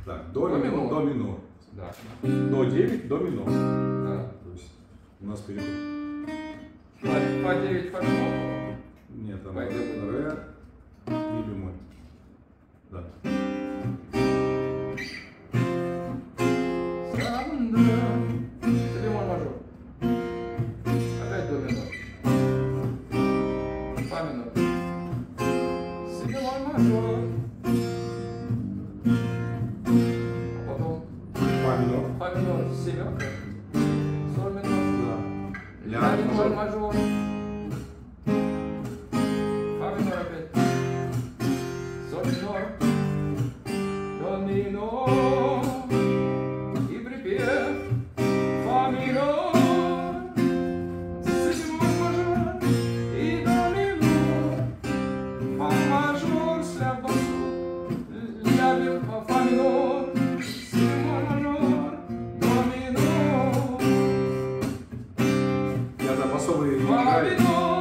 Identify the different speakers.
Speaker 1: Так, до минор, до минор.
Speaker 2: Да.
Speaker 1: До 9, до минор.
Speaker 2: Да.
Speaker 1: То есть у нас переход.
Speaker 2: По 9 фа минор.
Speaker 1: Нет, там
Speaker 2: Пойдем.
Speaker 1: ре, ми бемоль. Да.
Speaker 2: Си бемоль мажор. Опять до минор. Фа минор. Си бемоль мажор. А потом
Speaker 1: Фа минор.
Speaker 2: фа минор, семерка. Соль минор.
Speaker 1: Да.
Speaker 2: Ля минор мажор. Фа минор опять. Соль минор. До минор. И припев. Фа минор. Си бемоль мажор. И до минор. Фа мажор с ля басу. Ля бемоль. Фа минор. Си бемоль мажор. До минор.
Speaker 1: Я там особо не
Speaker 2: Фа
Speaker 1: играю.
Speaker 2: минор.